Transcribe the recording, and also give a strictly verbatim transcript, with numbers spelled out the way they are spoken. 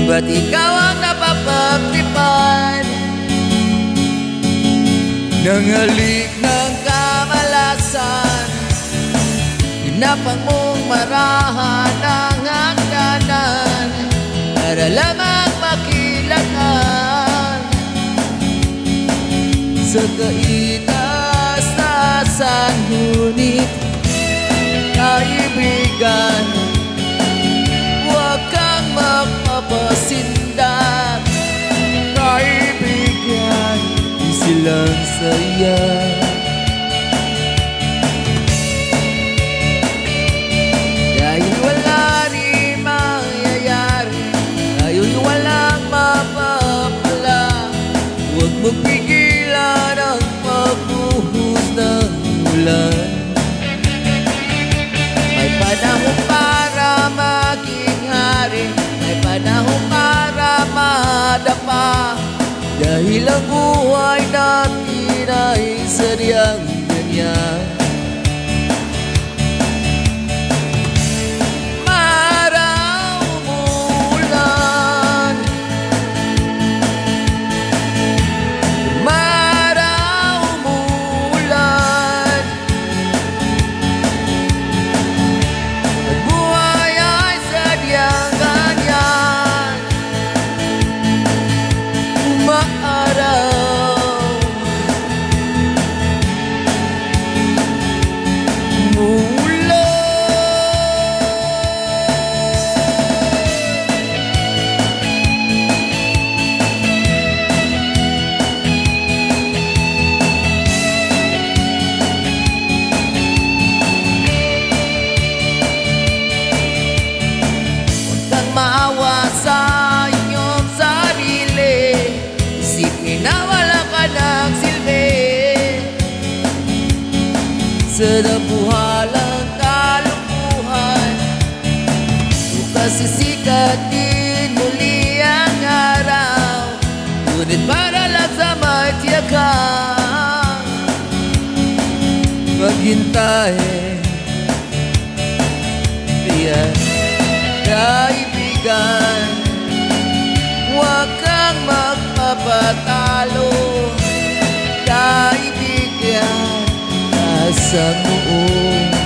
ba't ikaw ang napapagtripan ng halik ng kamalasan? Hinapang mong marahan ang hangganan para lamang makilangan sa kaitaas-taasan. Ngunit kaibigan, huwag kang magpapasindak. Kaibigan, di silang saya. Dahil wala rin mangyayari, dahil walang mapapala, huwag magpigilan ang pagbuhos ng ulan. May panahon para maging hari, may panahon para madapa, dahil ang buhay natin ay sadyang ganyan. Maraw umulan, maraw umulan, at buhay ay sadyang ganyan. Umaaraw, maawa sa inyong sarili, isipin na wala ka ng silbi sa nabuhalang kalungkuhan. Bukas sisikat din muli ang araw, ngunit para lang sa may tiyakan. Maghintay, yeah. Kaibigan, huwag kang magpapatalo. Kaibigan, nasa noo.